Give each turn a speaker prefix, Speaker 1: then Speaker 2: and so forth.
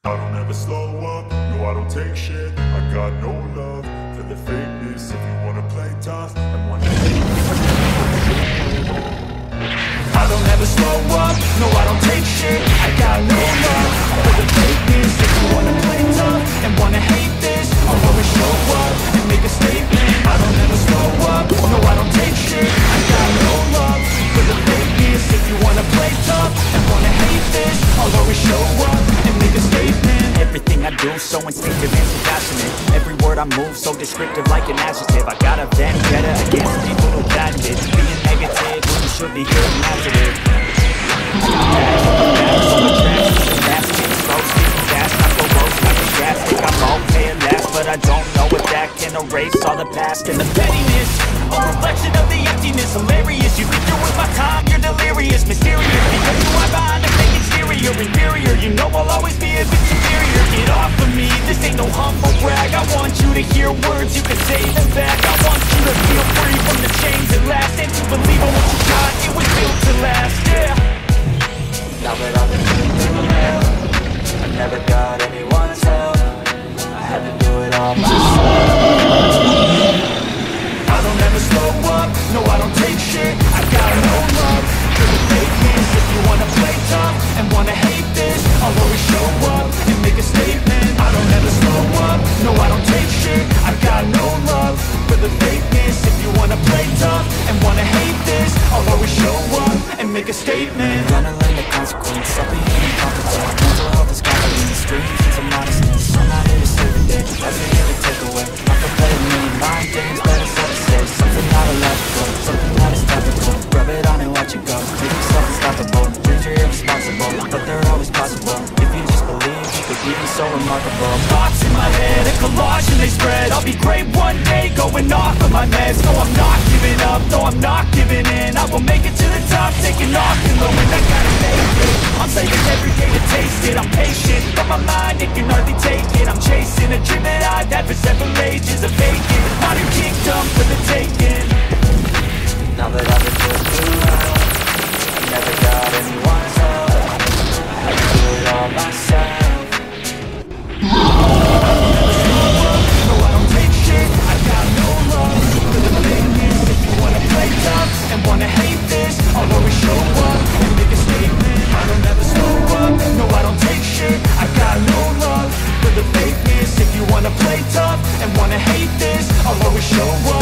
Speaker 1: I don't ever slow up, no I don't take shit. I got no love for the fakeness. If you wanna play tough and wanna hate I don't ever slow up, no I don't take shit. I got no love for the fakeness. If you wanna play tough and wanna hate this, I'll always show up and make a statement. I don't ever slow up, no I don't take shit. I got no love for the fakeness. If you wanna play tough and wanna hate this, I'll always show up and make a statement. Everything I do so instinctive and so passionate. Every word I move so descriptive like an adjective. I got a vendetta against people who patent it. Being negative when you should be hearing positive. But I don't know if that can erase all the past and the pettiness. A reflection of the emptiness, hilarious. You think you're worth my time, you're delirious. Mysterious, because you are behind a fake exterior. Inferior, you know I'll always be a bit superior. Get off of me, this ain't no humble brag. I want you to hear words, you can say them back. I want you to feel free from the chains that last, and to believe in what you got, it was built to last, yeah. Now that I've been through hell, I never got anyone's help. I had to do it all myself. I don't ever slow up, no I don't take shit. I got no love for the fakeness. If you wanna play tough and wanna hate this, I'll always show up and make a statement. I don't ever slow up, no I don't take shit. I got no love for the fakeness. If you wanna play tough and wanna hate this, I'll always show up and make a statement. I'm gonna learn the consequence of being incompetent. Mental health is confidence, dreams and modestness. I'm not here to save the day, that's a here to take away. I'm prepared me, mind games, better set to say. Something not illogical, something that is topical. Rub it on and watch it go, make yourself unstoppable. Dreams are irresponsible, but they're always possible. If you just believe, you could be so remarkable. Thoughts in my head, a collage and they spread. I'll be great one day, going off of my meds. No, I'm not giving up, no, I'm not giving in. I will make it to the top, taking off in the wind. I gotta make it, I'm saving every day to taste it. I'm patient, but my mind, it can hardly take it. I'm chasing a dream that I've had for several ages. A vacant, modern kingdom for the taking. Now that I've been through hell, I never got anyone's help. I had to do it all myself. No, I don't take shit. I got no love for the fakeness. If you wanna play tough and wanna hate this, I'll always show up and make a statement. I don't ever slow up, no I don't take shit. I got no love for the fakeness. If you wanna play tough and wanna hate this, I'll always show up